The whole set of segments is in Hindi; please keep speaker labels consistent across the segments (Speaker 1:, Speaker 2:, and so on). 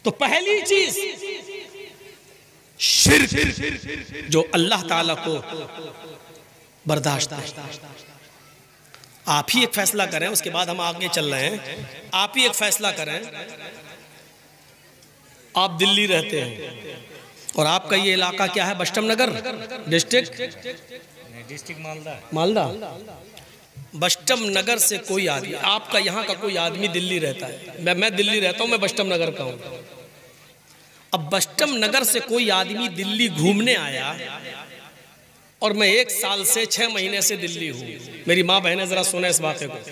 Speaker 1: तो पहली चीज शिर्क जो अल्लाह ताला को बर्दाश्त नहीं। आप ही एक फैसला करें, उसके बाद हम आगे चल रहे हैं। आप ही एक फैसला करें, आप दिल्ली रहते हैं और आपका ये इलाका क्या है? बस्टम नगर डिस्ट्रिक्ट मालदा। बस्टम नगर से कोई आदमी, आपका यहाँ का कोई आदमी दिल्ली रहता है, मैं दिल्ली रहता हूँ, मैं बस्टम नगर का हूँ। अब बस्टम नगर से कोई आदमी दिल्ली घूमने आया और मैं 1 साल से 6 महीने से दिल्ली हूँ। मेरी माँ बहनें जरा सुने इस बात को।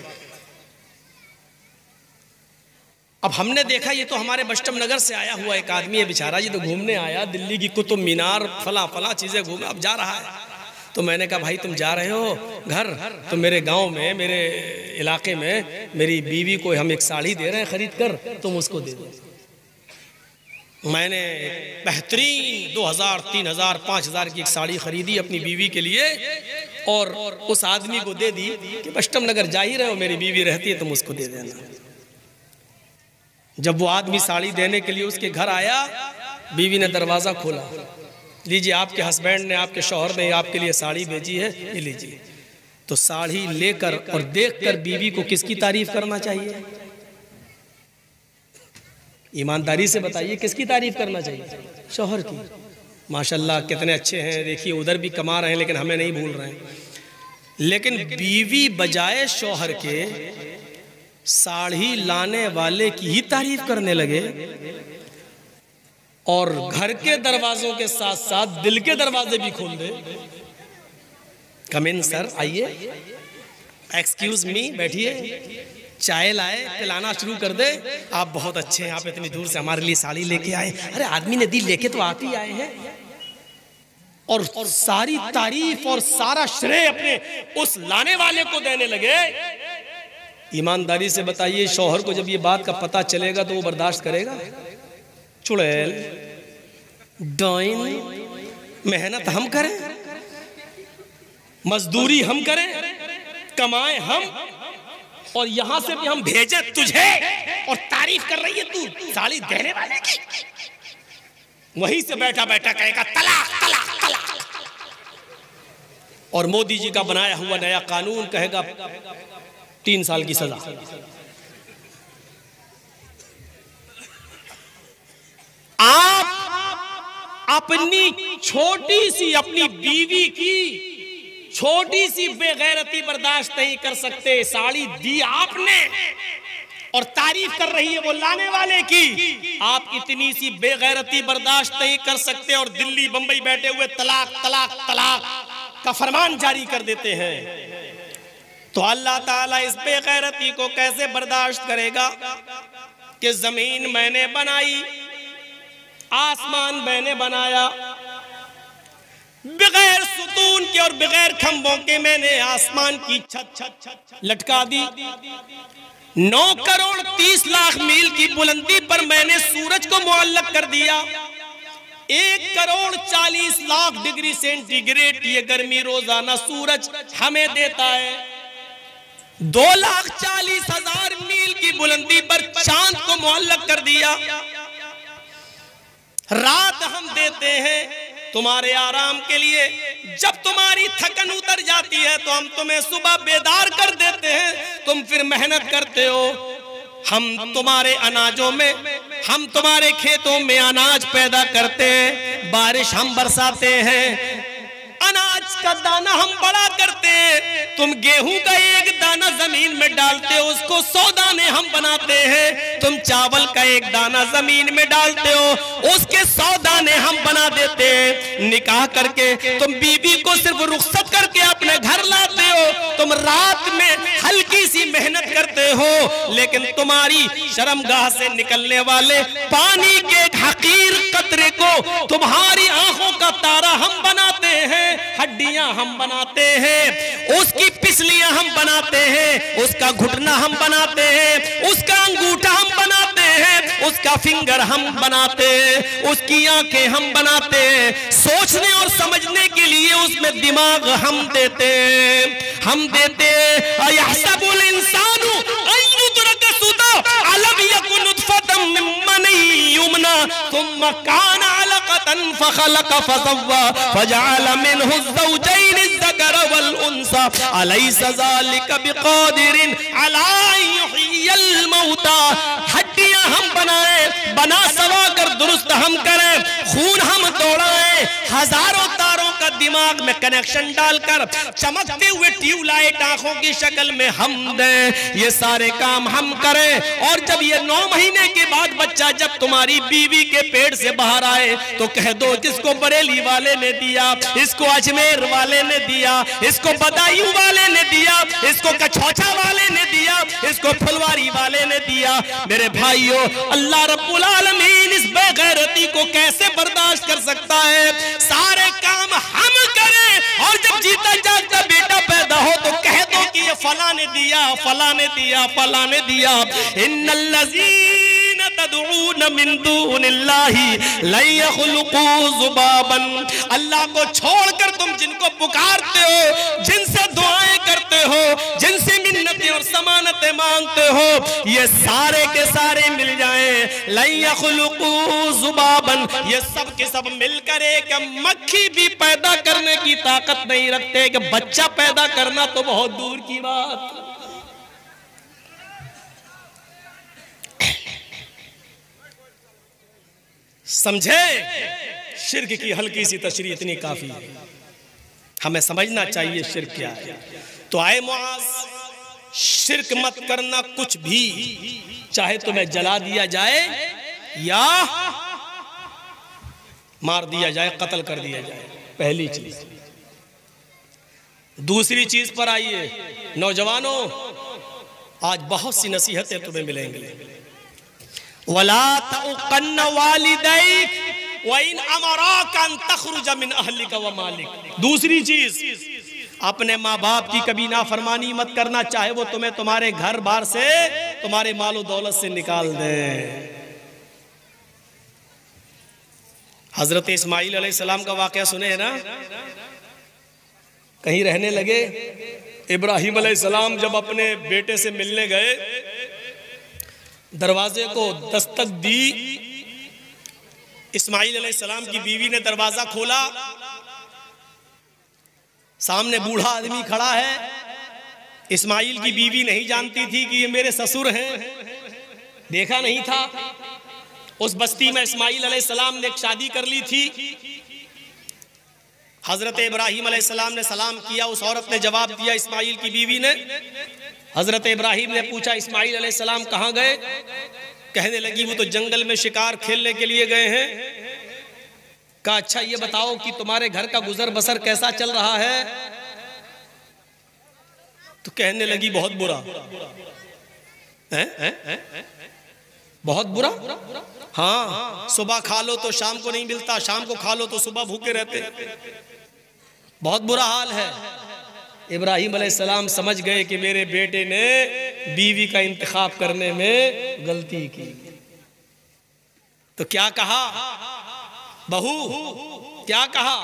Speaker 1: अब हमने देखा ये तो हमारे बस्टम नगर से आया हुआ एक आदमी है, बेचारा ये तो घूमने आया, दिल्ली की कुतुब मीनार फला चीजें घूमे, अब जा रहा है। तो मैंने कहा भाई तुम जा रहे हो घर, तो मेरे गांव में, मेरे इलाके में मेरी बीवी को हम एक साड़ी दे रहे हैं खरीद कर, तुम उसको दे दो। मैंने बेहतरीन 2000, 3000, 5000 की एक साड़ी खरीदी अपनी बीवी के लिए और उस आदमी को दे दी कि बस्टम नगर जा ही रहे हो, मेरी बीवी रहती है, तुम उसको दे देना। जब वो आदमी साड़ी देने के लिए उसके घर आया, बीवी ने दरवाजा खोला, लीजिए आपके हस्बैंड ने, आपके शौहर ने आपके लिए साड़ी भेजी है, ये लीजिए। तो साड़ी लेकर और देखकर बीवी को किसकी तारीफ करना चाहिए? ईमानदारी से बताइए किसकी तारीफ करना चाहिए? शौहर की। माशाल्लाह कितने अच्छे हैं, देखिए उधर भी कमा रहे हैं लेकिन हमें नहीं भूल रहे हैं। लेकिन बीवी बजाय शौहर के साड़ी लाने वाले की ही तारीफ करने लगे और घर के दरवाजों के साथ साथ दिल के दरवाजे भी खोल दे। कम इन सर, आइए, एक्सक्यूज मी, बैठिए, चाय लाए, पिलाना शुरू कर दे। आप बहुत अच्छे हैं, आप इतनी दूर से हमारे लिए साड़ी लेके आए। अरे आदमी ने दी, लेके तो आप ही आए हैं। और सारी तारीफ और सारा श्रेय अपने उस लाने वाले को देने लगे। ईमानदारी से बताइए शौहर को जब ये बात का पता चलेगा तो वो बर्दाश्त करेगा? चुड़ैल, डाइन, मेहनत हम करें, मजदूरी हम करें, कमाए हम, और यहां से भी हम भेजे तुझे और तारीफ कर रही है तू साड़ी देने वाले की। वहीं से बैठा बैठा कहेगा तलाक तलाक तलाक। और मोदी जी का बनाया हुआ नया कानून कहेगा 3 साल की सजा। आप अपनी छोटी सी, अपनी बीवी की छोटी सी बेगैरती बर्दाश्त नहीं कर सकते। साड़ी दी आपने और तारीफ कर रही है वो लाने वाले की। आप इतनी सी बेगैरती बर्दाश्त नहीं कर सकते और दिल्ली बंबई बैठे हुए तलाक तलाक तलाक का फरमान जारी कर देते हैं। तो अल्लाह ताला इस बेगैरती को कैसे बर्दाश्त करेगा कि जमीन मैंने बनाई, आसमान मैंने बनाया, बगैर सुतून के और बगैर खंभों के मैंने आसमान की छत लटका दी। 9 करोड़ 30 लाख मील की बुलंदी पर मैंने सूरज को मुअल्लक कर दिया। 1 करोड़ 40 लाख डिग्री सेंटीग्रेड ये गर्मी रोजाना सूरज हमें देता है। 2,40,000 मील की बुलंदी पर चांद को मुअल्लक कर दिया। रात हम देते हैं तुम्हारे आराम के लिए। जब तुम्हारी थकन उतर जाती है तो हम तुम्हें सुबह बेदार कर देते हैं, तुम फिर मेहनत करते हो। हम तुम्हारे अनाजों में, हम तुम्हारे खेतों में अनाज पैदा करते हैं, बारिश हम बरसाते हैं, अनाज का दाना हम बड़ा करते हैं। तुम गेहूं का 1 दाना जमीन में डालते हो, उसको 100 दाने हम बनाते हैं। तुम चावल का 1 दाना जमीन में डालते हो, उसके 100 दाने हम बना देते हैं। निकाह करके तुम बीवी को सिर्फ रुखसत करके अपने घर लाते हो। तुम रात में हल्की सी मेहनत करते हो, लेकिन तुम्हारी शर्मगाह से निकलने वाले पानी के हकीर कतरे को तुम्हारी आंखों का तारा हम बनाते हैं, हड्डियां हम बनाते हैं, उसकी पिसलियां हम बनाते हैं, उसका घुटना हम बनाते हैं, उसका अंगूठा हम बनाते हैं, उसका फिंगर हम बनाते हैं, उसकी आंखें हम बनाते हैं। सोचने और समझने के लिए उसमें दिमाग हम देते हैं, हम देते हैं। अयहसबुल इंसानु अन युतरका सुदा अलम यकुन नुतफतम मिन मनी युमना। सुम्मा काना अलक़तन फ़ख़लक़ फ़सव्वा फ़जअल मिन्हु ज़ौजैनि ज़कर वल उन्सा अलैसा ज़ालिका बिक़ादिरिन अला युह्यिल मौता। हड्डियां हम बनाए, बना सवा कर दुरुस्त हम करें, खून हम दौड़ाएं, हजारों तारों का दिमाग में कनेक्शन डालकर चमकते हुए ट्यूबलाइट आंखों की शक्ल में हम दें, ये सारे काम हम करें। और जब ये 9 महीने के बाद बच्चा जब तुम्हारी बीवी के पेट से बाहर आए तो कह दो किसको बरेली वाले ने दिया, इसको अजमेर वाले ने दिया, इसको बदायूं वाले ने दिया, इसको कछौछा वाले ने दिया, इसको फुलवारी वाले ने दिया। मेरे भाइयों, अल्लाह रब्बुल आलमीन इस बेगैरती को कैसे बर्दाश्त कर सकता है? सारे काम हम करें और जब जीता जागता बेटा पैदा हो तो कह दो कि ये फला ने दिया, फला ने दिया, फला ने दिया। इन्नल्लज़ीना तदऊन मिन दूनिल्लाहि लन यख़लुक़ू ज़ुबाबन। अल्लाह को छोड़कर तुम जिनको पुकारते हो, जिनसे दुआएं करते हो, जिनसे मिन्नतें और समानतें मांगते हो, ये सारे के सारे मिल जाएं। लन यख़लुक़ू ज़ुबाबन, ये सब के सब मिलकर एक मक्खी भी पैदा करने की ताकत नहीं रखते कि बच्चा पैदा करना तो बहुत दूर की बात। समझे? शिर्क की हल्की सी तशरीह इतनी काफी है, हमें समझना चाहिए शिर्क क्या है। तो आए मुआज, शिर्क मत करना कुछ भी, चाहे तुम्हें जला दिया जाए या मार दिया जाए, कत्ल कर दिया जाए, पहली चीज। दूसरी चीज पर आइए नौजवानों, आज बहुत सी नसीहतें तुम्हें मिलेंगी। वला तउक़न्न वालिदैक व इन अमराका अन तख़रुज मिन अहलिका व मालिक। दूसरी चीज, अपने माँ बाप की कभी नाफरमानी मत करना, चाहे वो तुम्हें तुम्हारे घर बार से, तुम्हारे मालो दौलत से निकाल दे। हजरत इस्माइल अलैहिस्सलाम का वाक़या सुने है ना? कहीं रहने लगे, इब्राहिम अलैहिस्सलाम जब अपने बेटे से मिलने गए, दरवाजे को दस्तक दी, इस्माइल अलैहिस्सलाम की बीवी ने दरवाजा खोला, सामने बूढ़ा आदमी खड़ा है। इस्माइल की बीवी नहीं जानती थी कि ये मेरे ससुर हैं, देखा नहीं था। उस बस्ती में इस्माइल अलैहिस्सलाम ने एक शादी कर ली थी। हजरत इब्राहिम अलैहिस्सलाम ने सलाम किया, उस औरत ने जवाब दिया, इस्माइल की बीवी ने। हजरत इब्राहिम ने पूछा इस्माइल अलैहिस्सलाम कहाँ गए? कहने लगी वो तो जंगल में शिकार खेलने के लिए गए हैं। कहा अच्छा ये बताओ कि तुम्हारे घर का गुजर बसर कैसा चल रहा है? तो कहने लगी बहुत बुरा। बहुत बुरा? हाँ, सुबह खा लो तो शाम को नहीं मिलता, शाम को खा लो तो सुबह भूखे रहते, बहुत बुरा हाल है। इब्राहिम अलैहिस्सलाम समझ गए कि मेरे बेटे ने बीवी का इंतखाब करने में गलती की। तो क्या कहा? बहू क्या कहा?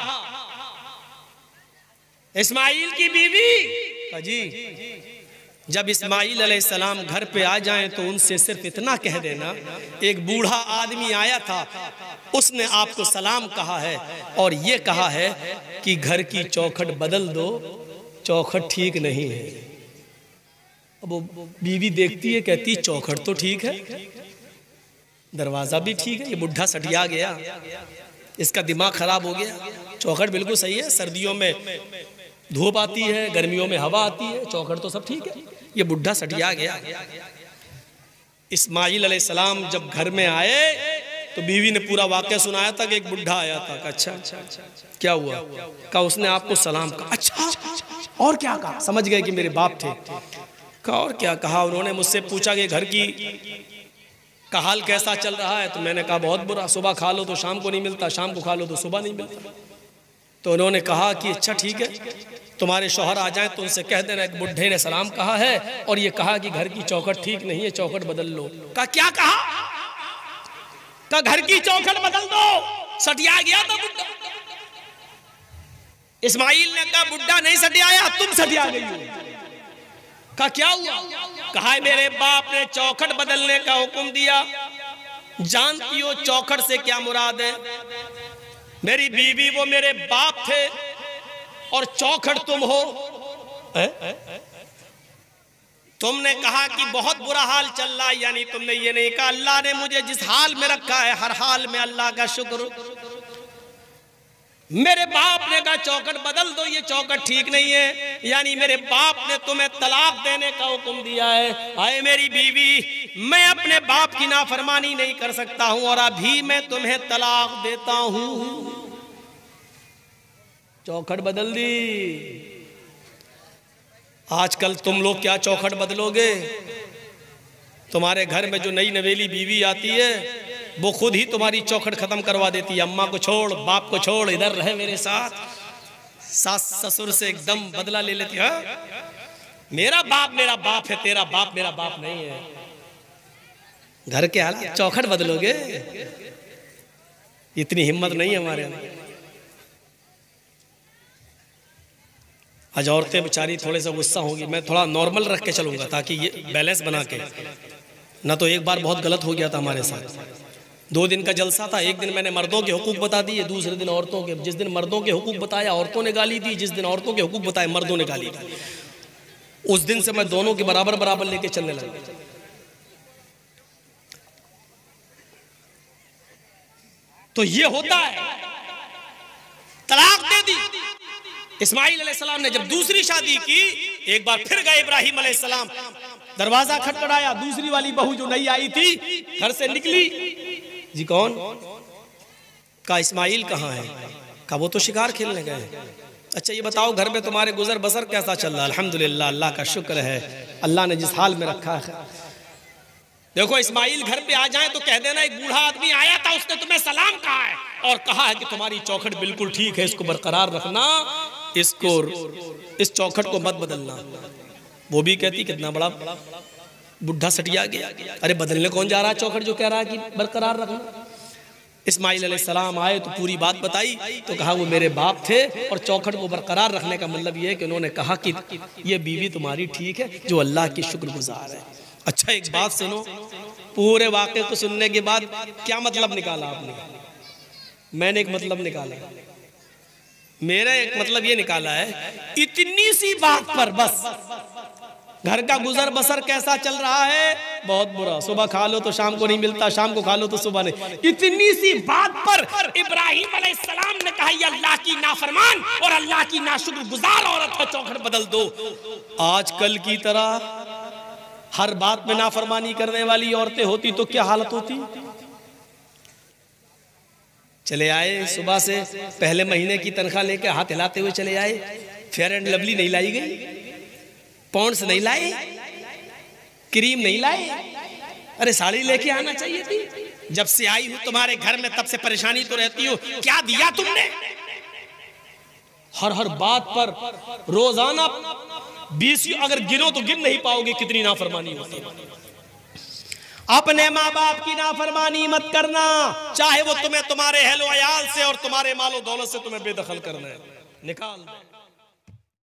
Speaker 1: इस्माइल की बीवी जी, जब इस्माइल अलैहिस्सलाम घर पे आ जाएं तो उनसे सिर्फ इतना कह देना, एक बूढ़ा आदमी आया था, उसने आपको सलाम कहा है और ये कहा है कि घर की चौखट बदल दो, चौखट ठीक नहीं है। अब वो बीवी देखती है, कहती चौखट तो ठीक है, दरवाजा भी ठीक है, ये बुढ़ा सटिया गया, इसका दिमाग खराब हो गया, चौखट बिल्कुल सही है, सर्दियों में धूप आती है, गर्मियों में हवा आती है, चौखट तो सब ठीक है, ये बुढ़ा सटिया गया। इस्माइल अलैहिस्सलाम जब घर में आए तो बीवी ने पूरा वाक़या सुनाया था कि एक बुढ़ा आया था। अच्छा क्या हुआ? कहा उसने आपको सलाम कहा। अच्छा और क्या कहा? समझ गए कि मेरे बाप थे। कहा और क्या कहा? उन्होंने मुझसे पूछा कि घर की का हाल कैसा चल रहा है? तो मैंने कहा बहुत बुरा, सुबह खा लो तो शाम को नहीं मिलता, शाम को खा लो तो सुबह नहीं मिलता। तो उन्होंने कहा कि अच्छा ठीक है, तुम्हारे शौहर आ जाएं तो उनसे कह देना एक बुढ़े ने सलाम कहा है और ये कहा कि घर की चौखट ठीक नहीं है, चौखट बदल लो। कहा क्या कहा? कहा घर की चौखट बदल दो, सटिया गया था बुढ़ा। इस्माइल ने कहा बुढ़ा नहीं सटियाया, तुम सटिया गई हो। कहा क्या हुआ? कहा मेरे बाप ने चौखट बदलने का हुक्म दिया, जानती हो चौखट से क्या मुराद है? मेरी बीवी वो मेरे बाप थे और चौखट तुम हो। तुमने कहा कि बहुत बुरा हाल चल रहा है, यानी तुमने ये नहीं कहा अल्लाह ने मुझे जिस हाल में रखा है हर हाल में अल्लाह का शुक्र। मेरे बाप ने कहा चौखट बदल दो, ये चौखट ठीक नहीं है, यानी मेरे बाप ने तुम्हें तलाक देने का हुक्म दिया है। आए मेरी बीवी, मैं अपने बाप की नाफरमानी नहीं कर सकता हूं और अभी मैं तुम्हें तलाक देता हूं। चौखट बदल दी। आजकल तुम लोग क्या चौखट बदलोगे? तुम्हारे घर में जो नई नवेली बीवी आती है वो खुद ही तुम्हारी चौखट खत्म करवा देती है। अम्मा को छोड़, बाप को छोड़, इधर रहे मेरे साथ। सास ससुर से एकदम बदला ले लेती है। मेरा बाप है, तेरा बाप मेरा बाप नहीं है। घर के हालात, चौखट बदलोगे? इतनी हिम्मत नहीं है हमारे अंदर। आज औरतें बेचारी थोड़े सा गुस्सा होगी। मैं थोड़ा नॉर्मल रख के चलूंगा ताकि ये बैलेंस बना के, ना तो एक बार बहुत गलत हो गया था हमारे साथ। 2 दिन का जलसा था। एक दिन मैंने मर्दों के हुकूक बता दिए, दूसरे दिन औरतों के। जिस दिन मर्दों के हुकूक बताया औरतों ने गाली दी, जिस दिन औरतों के हुकूक बताए मर्दों ने गाली दी। उस दिन से मैं दोनों के बराबर बराबर लेके चलने लगा। तो ये होता है। तलाक दे दी। इस्माइल अलैहिस्सलाम ने जब दूसरी शादी की, एक बार फिर गए इब्राहिम अलैहिस्सलाम, दरवाजा खटखटाया। दूसरी वाली बहू जो नई आई थी घर से निकली। जी कौन? का इस्माइल कहाँ है? का वो तो शिकार खेलने गए। अच्छा ये बताओ घर में तुम्हारे गुजर बसर कैसा चल रहा है? अल्हम्दुलिल्लाह, अल्लाह का शुक्र है, अल्लाह ने जिस हाल में रखा है। देखो इस्माइल घर पे आ जाए तो कह देना एक बूढ़ा आदमी आया था, उसने तुम्हें सलाम कहा है और कहा है कि तुम्हारी चौखट बिल्कुल ठीक है, इसको बरकरार रखना, इसको इस चौखट को मत बदलना। वो भी कहती कितना बड़ा बुढ़ा सटिया गया। अरे बदलने कौन जा रहा है चौखट जो कह रहा है कि बरकरार रखना। इस्माइल अलैहिस्सलाम आए तो पूरी बात बताई तो कहा वो मेरे बाप थे और चौखट को बरकरार रखने का मतलब ये है कि उन्होंने कहा कि ये बीवी तुम्हारी ठीक है जो अल्लाह की शुक्रगुजार है। अच्छा एक बात सुनो, पूरे वाक़े को सुनने के बाद क्या मतलब निकाला आपने? मैंने एक मतलब निकाला, मेरा एक मतलब ये निकाला है, इतनी सी बात पर बस घर का गुजर बसर कैसा चल रहा है? बहुत बुरा। सुबह खा लो तो शाम को नहीं मिलता, शाम को खा लो तो सुबह नहीं। इतनी सी बात पर इब्राहिम अलैहिस्सलाम ने कहा ये अल्लाह की नाफरमान और अल्लाह की नाशुक्रगुजार औरत है, चौखट बदल दो। आजकल की तरह हर बात में नाफरमानी करने वाली औरतें होती तो क्या हालत होती? चले आए सुबह से पहले महीने की तनख्वाह लेके हाथ हिलाते हुए चले आए। फेयर एंड लवली नहीं लाई गई, पॉन्ड्स नहीं लाए, क्रीम नहीं लाए। अरे साड़ी लेके आना चाहिए थी। जब से आई हूं तुम्हारे घर में तब से परेशानी तो रहती हो, क्या दिया तुमने? हर बात पर रोजाना 20 अगर गिनो तो गिन नहीं पाओगे कितनी नाफरमानी होती है। अपने माँ बाप की नाफरमानी मत करना, चाहे वो तुम्हें तुम्हारे अहलो अयाल से और तुम्हारे मालो दौलत से तुम्हें बेदखल करना है, निकाल दो।